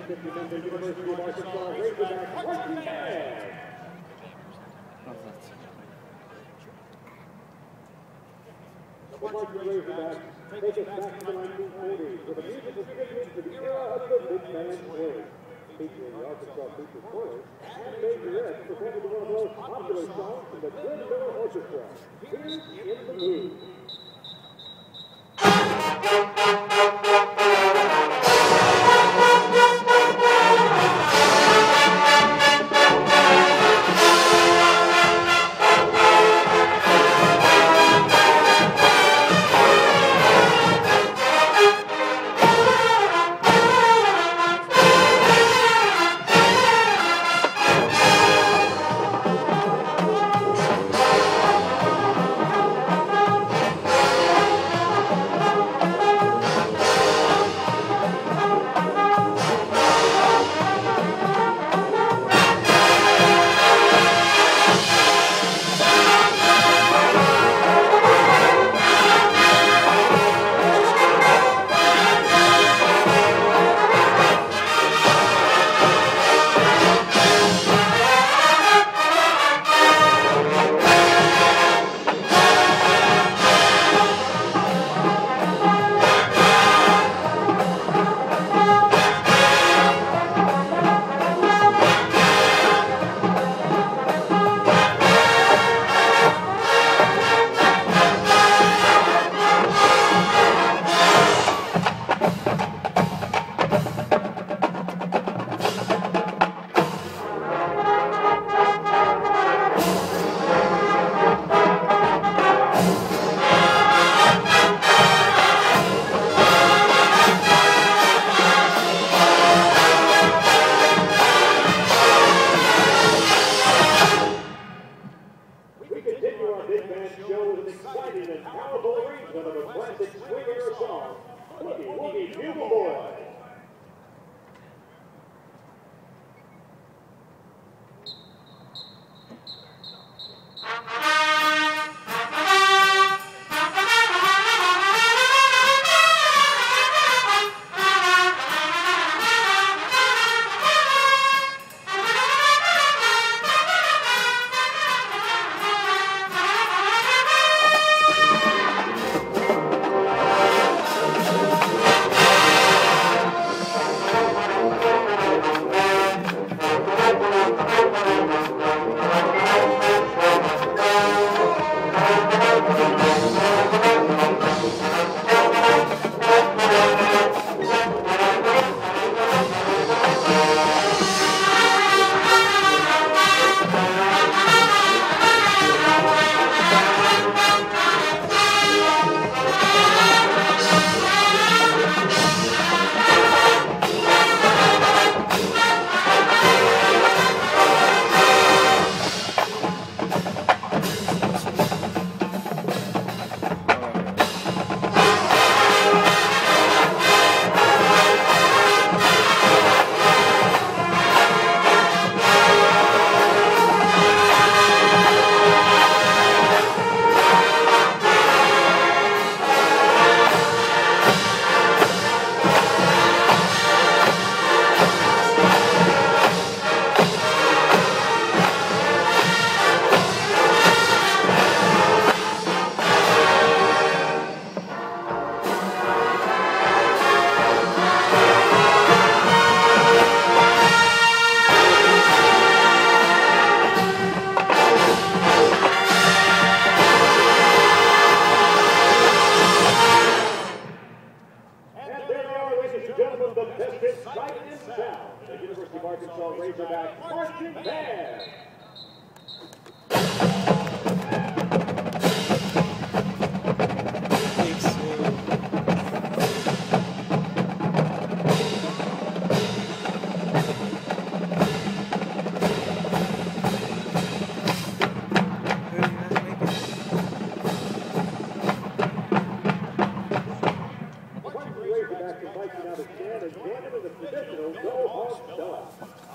50-member University of Arkansas Razorback marching band. The marching Razorbacks take us back to the 1940s with a musical tribute to the era of the big band play, featuring the Arkansas Feature Chorus and Majorettes performing one of the most popular songs from the Glenn Miller Orchestra, Here's in the Mood. The University of Arkansas Razorback marching band. Razorback invites you now to stand and join them in the traditional Go Hog Stop.